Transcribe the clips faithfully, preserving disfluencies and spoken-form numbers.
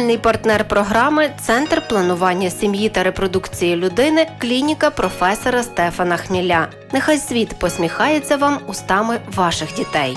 Генеральний партнер програми – Центр планування сім'ї та репродукції людини, клініка професора Стефана Хміля. Нехай світ посміхається вам устами ваших дітей.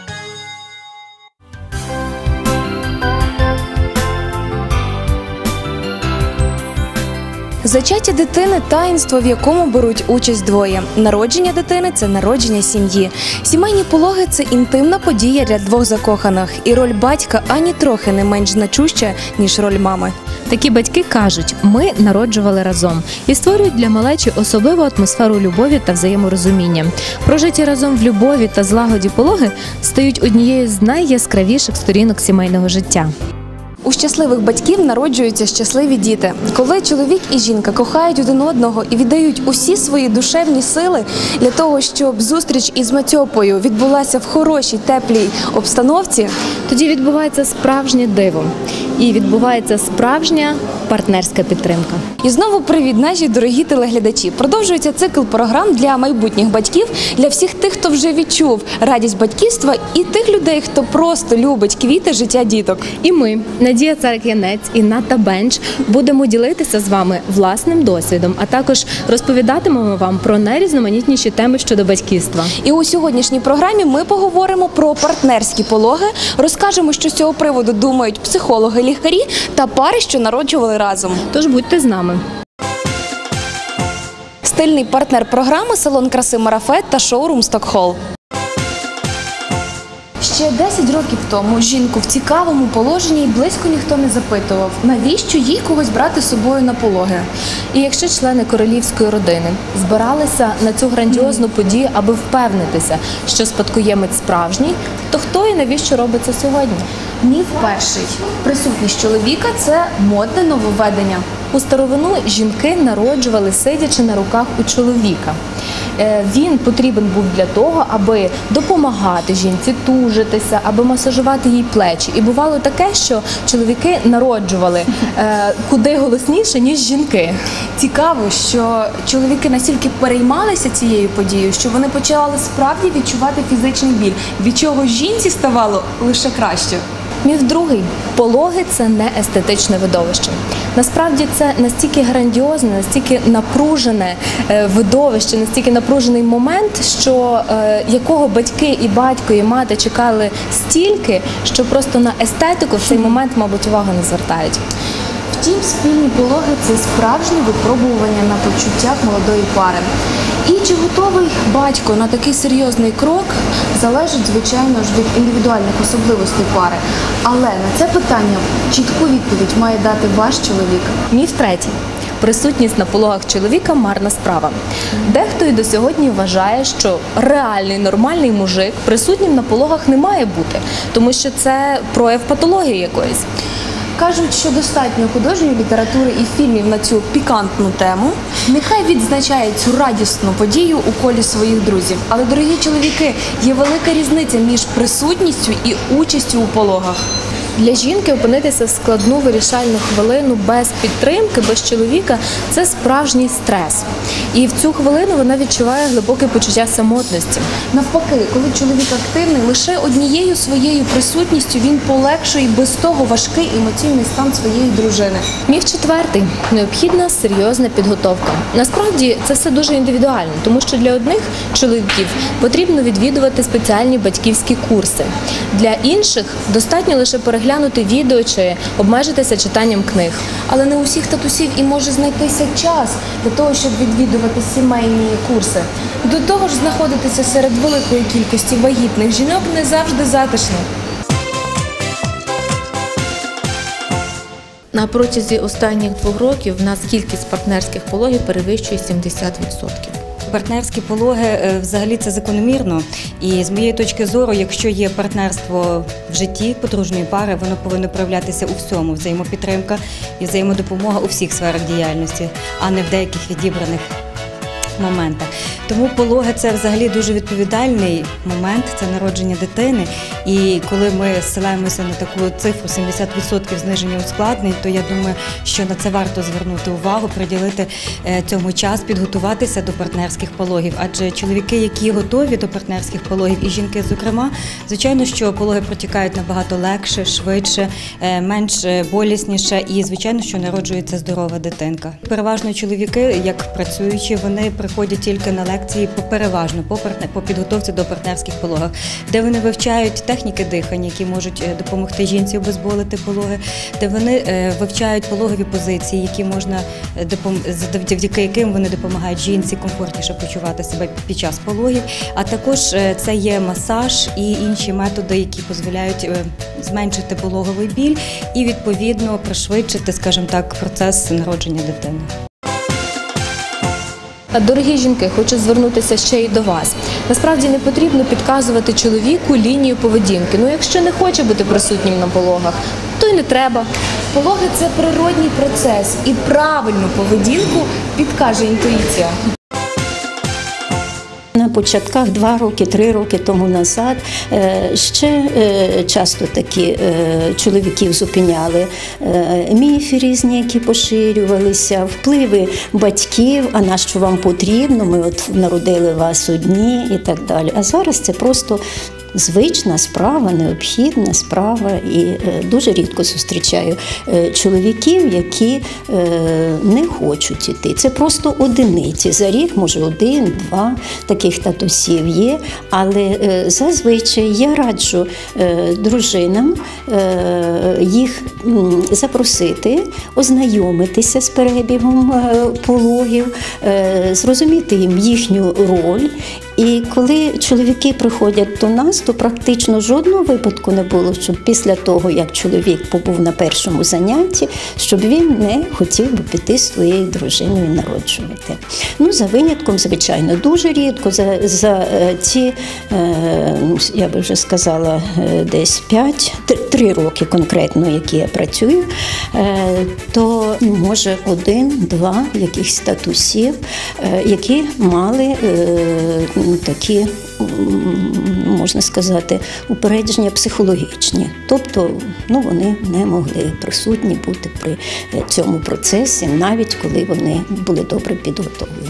Зачаття дитини – таїнство, в якому беруть участь двоє. Народження дитини – це народження сім'ї. Сімейні пологи – це інтимна подія для двох закоханих. І роль батька ані трохи не менш значуща, ніж роль мами. Такі батьки кажуть, ми народжували разом і створюють для малечі особливу атмосферу любові та взаєморозуміння. Прожиті разом в любові та злагоді пологи стають однією з найяскравіших сторінок сімейного життя. У щасливих батьків народжуються щасливі діти. Коли чоловік і жінка кохають один одного і віддають усі свої душевні сили для того, щоб зустріч із Матьопою відбулася в хорошій, теплій обстановці, тоді відбувається справжнє диво і відбувається справжня партнерська підтримка. І знову привіт, наші дорогі телеглядачі. Продовжується цикл програм для майбутніх батьків, для всіх тих, хто вже відчув радість батьківства і тих людей, хто просто любить квіти життя діток. І ми, Надія Царик-Янець і Ната Бенч, будемо ділитися з вами власним досвідом, а також розповідатимемо вам про найрізноманітніші теми щодо батьківства. І у сьогоднішній програмі ми поговоримо про партнерські пологи, розкажемо, що з цього приводу думають психологи, лікарі та пари, що народжували разом. Тож будьте з нами. Стильний партнер програми – салон краси Марафет та шоурум Стокхолм. Ще десять років тому жінку в цікавому положенні близько ніхто не запитував, навіщо їй когось брати з собою на пологи. І якщо члени королівської родини збиралися на цю грандіозну подію, аби впевнитися, що спадкоємець справжній, то хто і навіщо робить це сьогодні? Міф перший. Присутність чоловіка – це модне нововведення. У старовину жінки народжували, сидячи на руках у чоловіка. Він потрібен був для того, аби допомагати жінці тужитися, аби масажувати їй плечі. І бувало таке, що чоловіки народжували куди голосніше, ніж жінки. Цікаво, що чоловіки настільки переймалися цією подією, що вони почали справді відчувати фізичний біль, від чого жінці ставало лише краще. Міф другий. Пологи – це не естетичне видовище. Насправді це настільки грандіозне, настільки напружене видовище, настільки напружений момент, що е, якого батьки і батько, і мати чекали стільки, що просто на естетику в цей момент, мабуть, увагу не звертають. Втім, спільні пологи – це справжнє випробування на почуттях молодої пари. І чи готовий батько на такий серйозний крок, залежить, звичайно ж, від індивідуальних особливостей пари. Але на це питання чітку відповідь має дати ваш чоловік. Міф третій. Присутність на пологах чоловіка – марна справа. Дехто і до сьогодні вважає, що реальний, нормальний мужик присутнім на пологах не має бути, тому що це прояв патології якоїсь. Кажуть, що достатньо художньої літератури і фільмів на цю пікантну тему. Нехай відзначає цю радісну подію у колі своїх друзів. Але, дорогі чоловіки, є велика різниця між присутністю і участю у пологах. Для жінки опинитися в складну вирішальну хвилину без підтримки, без чоловіка – це справжній стрес. І в цю хвилину вона відчуває глибоке почуття самотності. Навпаки, коли чоловік активний, лише однією своєю присутністю він полегшує без того важкий емоційний стан своєї дружини. Міф четвертий. Необхідна серйозна підготовка. Насправді це все дуже індивідуально, тому що для одних чоловіків потрібно відвідувати спеціальні батьківські курси. Для інших достатньо лише переглянути глянути відео чи обмежитися читанням книг. Але не у всіх татусів і може знайтися час для того, щоб відвідувати сімейні курси. До того ж, знаходитися серед великої кількості вагітних жінок не завжди затишно. На протязі останніх двох років в нас кількість партнерських пологів перевищує сімдесят відсотків. Партнерські пологи взагалі це закономірно. І з моєї точки зору, якщо є партнерство в житті подружньої пари, воно повинно проявлятися у всьому. Взаємопідтримка і взаємодопомога у всіх сферах діяльності, а не в деяких відібраних моментах. Тому пологи – це взагалі дуже відповідальний момент, це народження дитини. І коли ми ссилаємося на таку цифру сімдесят відсотків зниження ускладнень, то я думаю, що на це варто звернути увагу, приділити цьому час, підготуватися до партнерських пологів. Адже чоловіки, які готові до партнерських пологів, і жінки зокрема, звичайно, що пологи протікають набагато легше, швидше, менш болісніше і, звичайно, що народжується здорова дитинка. Переважно чоловіки, як працюючі, вони приходять тільки на лекції по переважно по, партнер, по підготовці до партнерських пологів, де вони вивчають техніки дихання, які можуть допомогти жінці обезболити пологи, де вони вивчають пологові позиції, які можна завдяки яким вони допомагають жінці комфортніше почувати себе під час пологів. А також це є масаж і інші методи, які дозволяють зменшити пологовий біль і відповідно пришвидшити, скажімо так, процес народження дитини. Дорогі жінки, хочу звернутися ще й до вас. Насправді не потрібно підказувати чоловіку лінію поведінки. Ну, якщо не хоче бути присутнім на пологах, то й не треба. Пологи – це природній процес, і правильну поведінку підкаже інтуїція. На початках два роки, три роки тому назад ще часто такі чоловіків зупиняли міфи різні, які поширювалися, впливи батьків, а на що вам потрібно, ми от народили вас одні і так далі. А зараз це просто звична справа, необхідна справа, і дуже рідко зустрічаю чоловіків, які не хочуть іти. Це просто одиниці. За рік, може, один, два таких татусів є, але зазвичай я раджу дружинам їх запросити, ознайомитися з перебігом пологів, зрозуміти їм їхню роль. І коли чоловіки приходять до нас, то практично жодного випадку не було, щоб після того, як чоловік побув на першому занятті, щоб він не хотів би піти з своєю дружиною народжувати. Ну, за винятком, звичайно, дуже рідко, за, за ці, я би вже сказала, десь п'ять, три роки конкретно, які я працюю, то може один-два якихось татусів, які мали такі, можна сказати, упередження психологічні. Тобто, ну, вони не могли присутні бути при цьому процесі, навіть коли вони були добре підготовлені.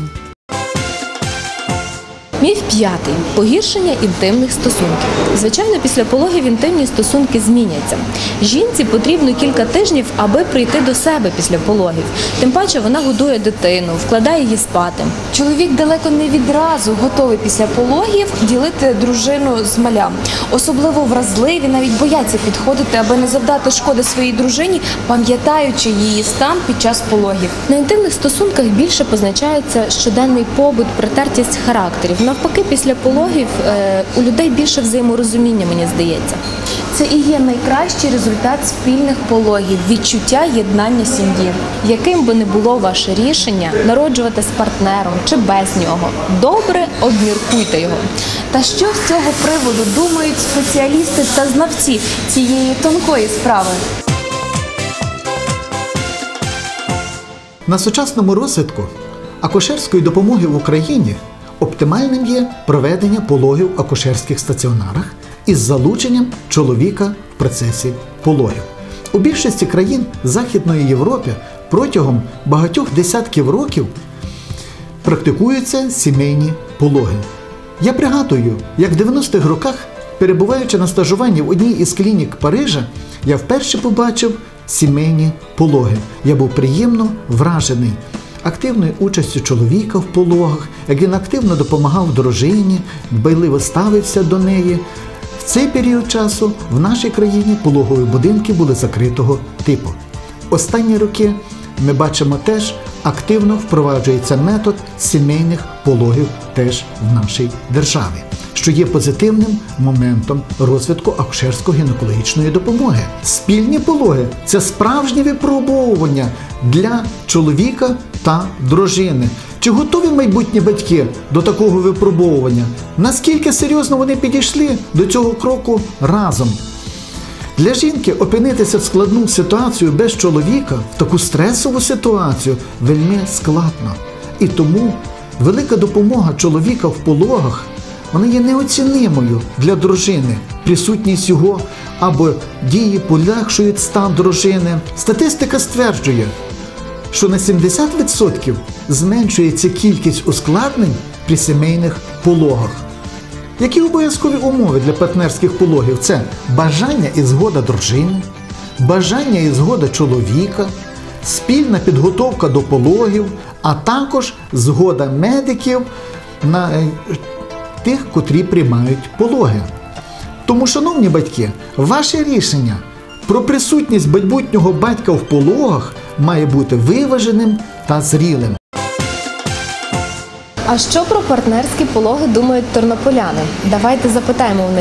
Міф п'ятий. Погіршення інтимних стосунків. Звичайно, після пологів інтимні стосунки зміняться. Жінці потрібно кілька тижнів, аби прийти до себе після пологів. Тим паче вона годує дитину, вкладає її спати. Чоловік далеко не відразу готовий після пологів ділити дружину з малям. Особливо вразливі, навіть бояться підходити, аби не завдати шкоди своїй дружині, пам'ятаючи її стан під час пологів. На інтимних стосунках більше позначається щоденний побут, притертість характерів. Навпаки, після пологів е, у людей більше взаєморозуміння, мені здається. Це і є найкращий результат спільних пологів – відчуття єднання сім'ї. Яким би не було ваше рішення народжувати з партнером чи без нього, добре обміркуйте його. Та що з цього приводу думають спеціалісти та знавці цієї тонкої справи? На сучасному розвитку акушерської допомоги в Україні оптимальним є проведення пологів в акушерських стаціонарах із залученням чоловіка в процесі пологів. У більшості країн Західної Європи протягом багатьох десятків років практикуються сімейні пологи. Я пригадую, як в дев'яностих роках, перебуваючи на стажуванні в одній із клінік Парижа, я вперше побачив сімейні пологи. Я був приємно вражений активною участю чоловіка в пологах, як він активно допомагав дружині, дбайливо ставився до неї. В цей період часу в нашій країні пологові будинки були закритого типу. Останні роки ми бачимо теж, активно впроваджується метод сімейних пологів теж в нашій державі, що є позитивним моментом розвитку акушерсько-гінекологічної допомоги. Спільні пологи – це справжнє випробовування для чоловіка та дружини. Чи готові майбутні батьки до такого випробовування? Наскільки серйозно вони підійшли до цього кроку разом? Для жінки опинитися в складну ситуацію без чоловіка, в таку стресову ситуацію, вельми складно. І тому Велика допомога чоловіка в пологах, вона є неоцінимою для дружини. Присутність його або дії полегшують стан дружини. Статистика стверджує, що на сімдесят відсотків зменшується кількість ускладнень при сімейних пологах. Які обов'язкові умови для партнерських пологів? Це бажання і згода дружини, бажання і згода чоловіка, спільна підготовка до пологів, а також згода медиків на тих, котрі приймають пологи. Тому, шановні батьки, ваше рішення про присутність майбутнього батька в пологах має бути виваженим та зрілим. А що про партнерські пологи думають тернополяни? Давайте запитаємо у них.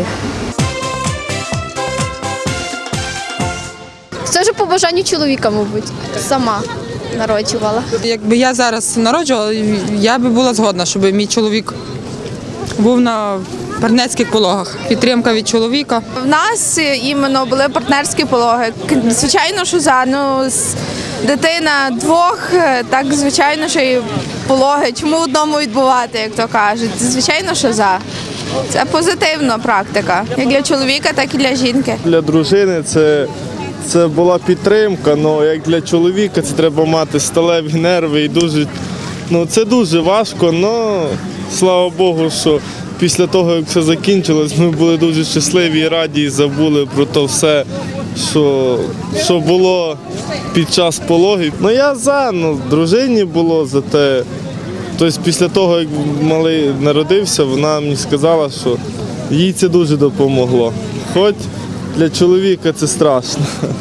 Це ж по бажанню чоловіка, мабуть, сама народжувала. Якби я зараз народжувала, я би була згодна, щоб мій чоловік був на партнерських пологах. Підтримка від чоловіка. В нас іменно були партнерські пологи. Звичайно, що за ну, дитина двох, так звичайно, що і пологи. Чому одному відбувати, як то кажуть? Звичайно, що за. Це позитивна практика, як для чоловіка, так і для жінки. Для дружини це, це була підтримка, але як для чоловіка це треба мати сталеві нерви і дуже, ну, це дуже важко, але слава Богу, що після того, як все закінчилось, ми були дуже щасливі і раді і забули про те все, що, що було під час пологів. Ну я за, ну, дружині було за те. Тобто після того, як малий народився, вона мені сказала, що їй це дуже допомогло. Хоч для чоловіка це страшно.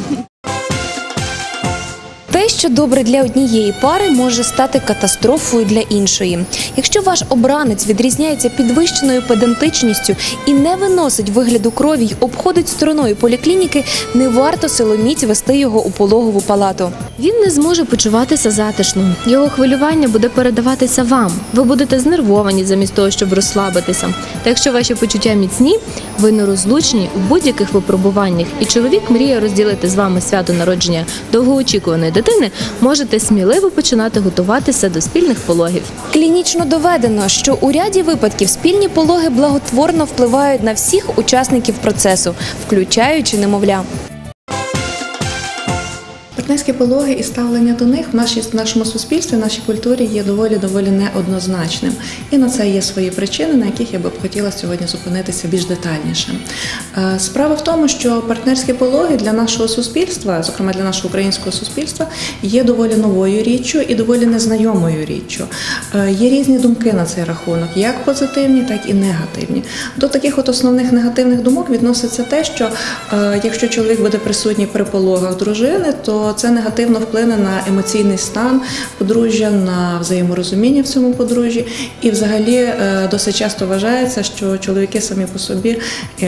Те, що добре для однієї пари, може стати катастрофою для іншої. Якщо ваш обранець відрізняється підвищеною педантичністю і не виносить вигляду крові й обходить стороною поліклініки, не варто силоміць вести його у пологову палату. Він не зможе почуватися затишно. Його хвилювання буде передаватися вам. Ви будете знервовані замість того, щоб розслабитися. Та якщо ваші почуття міцні, ви нерозлучні у будь-яких випробуваннях, і чоловік мріє розділити з вами свято народження довгоочікуваної дитини, можете сміливо починати готуватися до спільних пологів. Клінічно доведено, що у ряді випадків спільні пологи благотворно впливають на всіх учасників процесу, включаючи немовля. Партнерські пологи і ставлення до них в нашій, в нашому суспільстві, в нашій культурі є доволі-доволі неоднозначним. І на це є свої причини, на яких я би хотіла сьогодні зупинитися більш детальніше. Справа в тому, що партнерські пологи для нашого суспільства, зокрема для нашого українського суспільства, є доволі новою річчю і доволі незнайомою річчю. Є різні думки на цей рахунок, як позитивні, так і негативні. До таких от основних негативних думок відноситься те, що якщо чоловік буде присутній при пологах дружини, то це негативно вплине на емоційний стан подружжя, на взаєморозуміння в цьому подружжі. І взагалі досить часто вважається, що чоловіки самі по собі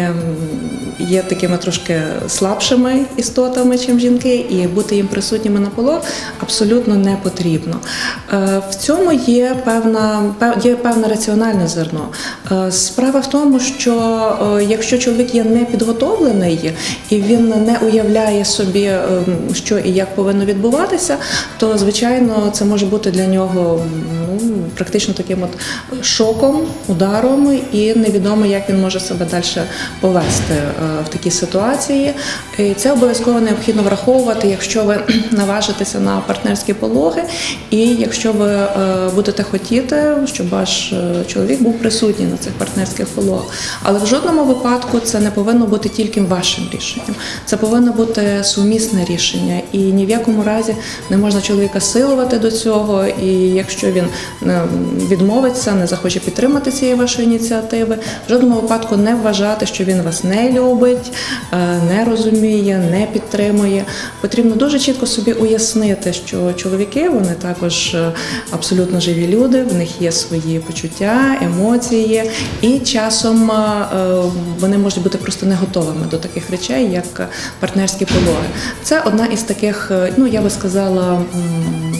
є такими трошки слабшими істотами, чим жінки, і бути їм присутніми на пологах абсолютно не потрібно. В цьому є певна, є певне раціональне зерно. Справа в тому, що якщо чоловік є непідготовлений і він не уявляє собі, що і як повинно відбуватися, то, звичайно, це може бути для нього ну, практично таким от шоком, ударом, і невідомо, як він може себе далі повести в такій ситуації. І це обов'язково необхідно враховувати, якщо ви наважитеся на партнерські пологи, і якщо ви будете хотіти, щоб ваш чоловік був присутній на цих партнерських пологах. Але в жодному випадку це не повинно бути тільки вашим рішенням. Це повинно бути сумісне рішення. І ні в якому разі не можна чоловіка силувати до цього, і якщо він відмовиться, не захоче підтримати цієї вашої ініціативи, в жодному випадку не вважати, що він вас не любить, не розуміє, не підтримує. Потрібно дуже чітко собі уяснити, що чоловіки, вони також абсолютно живі люди, в них є свої почуття, емоції, і часом вони можуть бути просто не готовими до таких речей, як партнерські пологи. Це одна із таких, ну, я би сказала,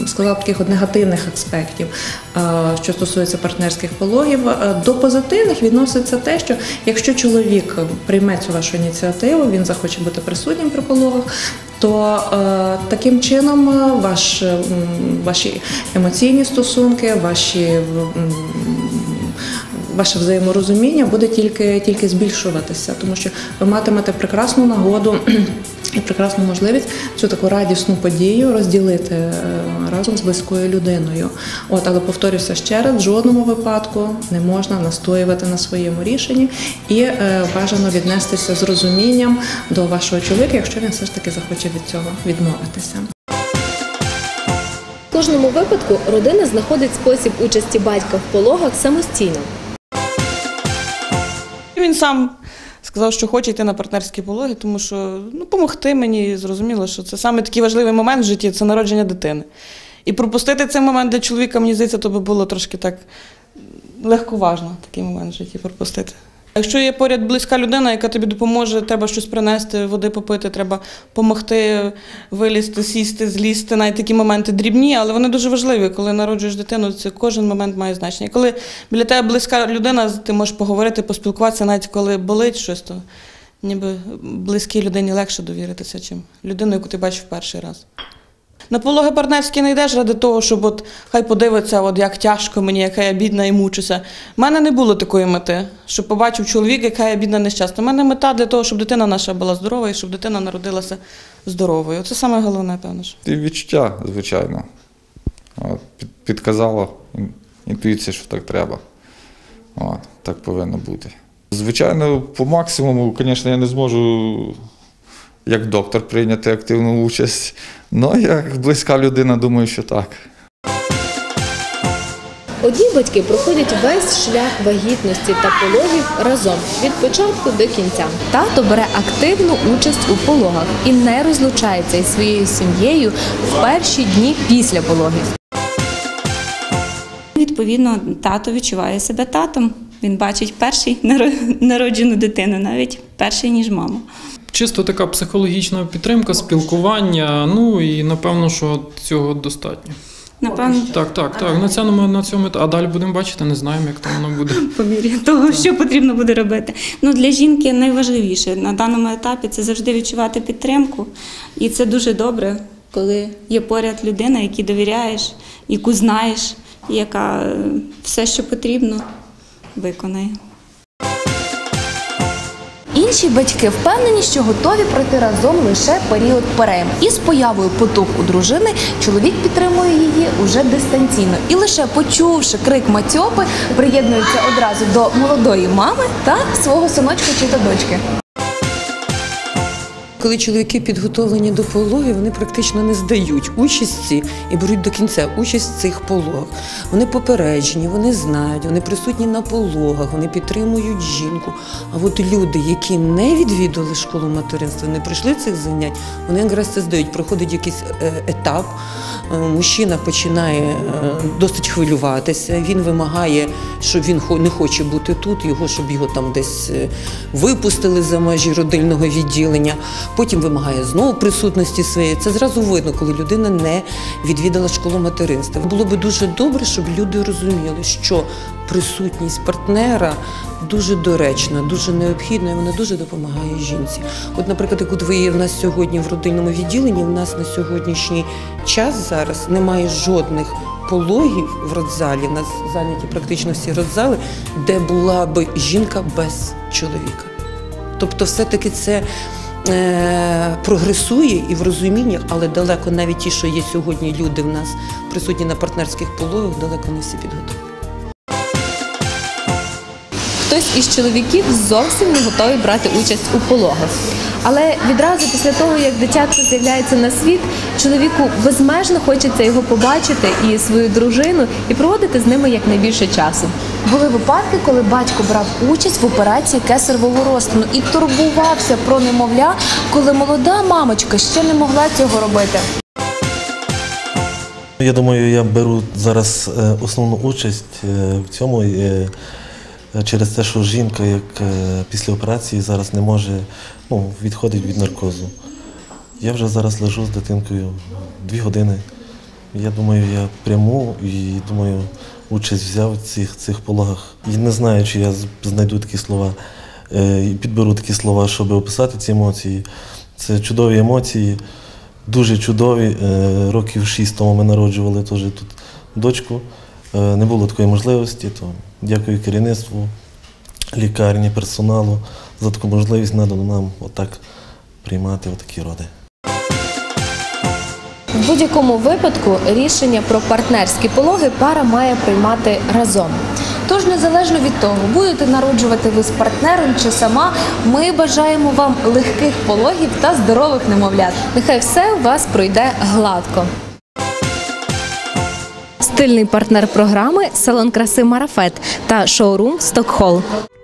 сказала, таких от негативних аспектів, що стосується партнерських пологів. До позитивних відноситься те, що якщо чоловік прийме цю вашу ініціативу, він захоче бути присутнім при пологах, то е, таким чином ваш, ваші емоційні стосунки, ваші, м, ваше взаєморозуміння буде тільки, тільки збільшуватися, тому що ви матимете прекрасну нагоду і прекрасну можливість цю таку радісну подію розділити е, разом з близькою людиною. От, але повторюся ще раз, в жодному випадку не можна настоювати на своєму рішенні і е, бажано віднестися з розумінням до вашого чоловіка, якщо він все ж таки захоче від цього відмовитися. В кожному випадку родина знаходить спосіб участі батька в пологах самостійно. Він сам сказав, що хоче йти на партнерські пологи, тому що ну, помогти мені, зрозуміло, що це саме такий важливий момент в житті – це народження дитини. І пропустити цей момент для чоловіка, мені здається, то би було трошки так легковажно такий момент в житті пропустити. Якщо є поряд близька людина, яка тобі допоможе, треба щось принести, води попити, треба допомогти вилізти, сісти, злізти, навіть такі моменти дрібні, але вони дуже важливі. Коли народжуєш дитину, це кожен момент має значення. Коли біля тебе близька людина, ти можеш поговорити, поспілкуватися, навіть коли болить щось, то ніби близькій людині легше довіритися, чим людину, яку ти бачиш в перший раз. На пологи партнерські не йдеш ради того, щоб от, хай подивиться, от, як тяжко мені, яка я бідна і мучуся. У мене не було такої мети, щоб побачив чоловік, яка я бідна нещасна. У мене мета для того, щоб дитина наша була здорова і щоб дитина народилася здоровою. Це саме головне, певно. І відчуття, звичайно. От, під, підказала інтуїція, що так треба. От, так повинно бути. Звичайно, по максимуму, звісно, я не зможу як доктор прийняти активну участь, але як близька людина, думаю, що так. Одні батьки проходять весь шлях вагітності та пологів разом, від початку до кінця. Тато бере активну участь у пологах і не розлучається із своєю сім'єю в перші дні після пологів. Відповідно, тато відчуває себе татом. Він бачить перший народжену дитину, навіть перший, ніж маму. Чисто така психологічна підтримка, спілкування, ну і напевно, що цього достатньо. Напевно. Так, так, так, на цьому, на цьому, а далі будемо бачити, не знаємо, як там воно буде. По мірі того, що потрібно буде робити. Ну, для жінки найважливіше на даному етапі – це завжди відчувати підтримку. І це дуже добре, коли є поряд людина, якій довіряєш, яку знаєш, яка все, що потрібно, виконає. Інші батьки впевнені, що готові пройти разом лише період перейм. І з появою потух у дружини чоловік підтримує її уже дистанційно. І лише почувши крик Матьопи, приєднується одразу до молодої мами та свого синочка чи та дочки. Коли чоловіки підготовлені до пологів, вони практично не здають участі і беруть до кінця участь в цих пологах. Вони попереджені, вони знають, вони присутні на пологах, вони підтримують жінку. А от люди, які не відвідували школу материнства, не пройшли цих занять, вони якраз це здають. Проходить якийсь етап, мужчина починає досить хвилюватися, він вимагає, що він не хоче бути тут, його, щоб його там десь випустили за межі родильного відділення. Потім вимагає знову присутності своєї. Це зразу видно, коли людина не відвідала школу материнства. Було би дуже добре, щоб люди розуміли, що присутність партнера дуже доречна, дуже необхідна, і вона дуже допомагає жінці. От, наприклад, як от ви є в нас сьогодні в родильному відділенні, в нас на сьогоднішній час зараз немає жодних пологів в родзалі, в нас зайняті практично всі родзали, де була би жінка без чоловіка. Тобто все-таки це е, прогресує і в розуміннях, але далеко навіть ті, що є сьогодні люди в нас присутні на партнерських пологах, далеко не всі підготовлені. Хтось із чоловіків зовсім не готовий брати участь у пологах. Але відразу після того, як дитятко з'являється на світ, чоловіку безмежно хочеться його побачити і свою дружину, і проводити з ними якнайбільше часу. Були випадки, коли батько брав участь в операції кесаревого розтину і турбувався про немовля, коли молода мамочка ще не могла цього робити. Я думаю, я беру зараз основну участь в цьому через те, що жінка, як після операції, зараз не може, ну, відходить від наркозу. Я вже зараз лежу з дитинкою дві години, Я думаю, я пряму і думаю, участь взяв в цих, цих пологах. І не знаю, чи я знайду такі слова, і підберу такі слова, щоб описати ці емоції. Це чудові емоції, дуже чудові. Років шість тому ми народжували теж тут дочку. Не було такої можливості, то дякую керівництву, лікарні, персоналу за таку можливість надану нам отак приймати отакі роди. В будь-якому випадку рішення про партнерські пологи пара має приймати разом. Тож, незалежно від того, будете народжувати ви з партнером чи сама, ми бажаємо вам легких пологів та здорових немовлят. Нехай все у вас пройде гладко. Стильний партнер програми – салон краси «Марафет» та шоурум «Стокхолм».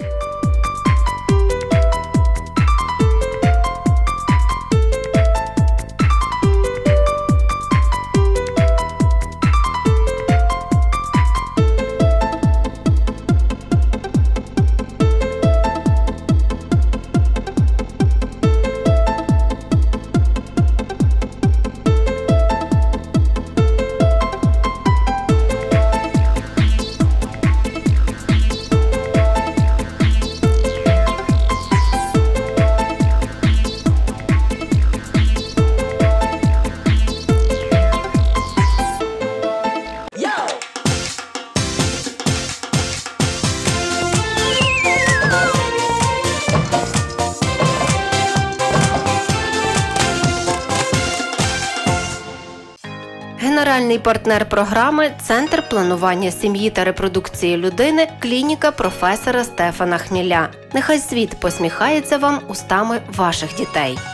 Генеральний партнер програми – Центр планування сім'ї та репродукції людини, клініка професора Стефана Хміля. Нехай світ посміхається вам устами ваших дітей.